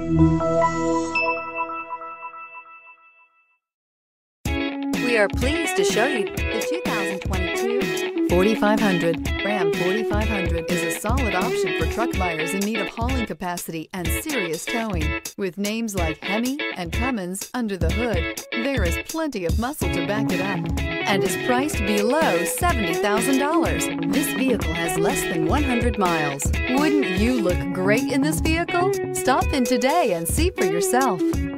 We are pleased to show you the 2022 4500. Ram 4500 is a solid option for truck buyers in need of hauling capacity and serious towing. With names like Hemi and Cummins under the hood, there is plenty of muscle to back it up and is priced below $70,000. This vehicle has less than 100 miles. Wouldn't you look great in this vehicle? Stop in today and see for yourself.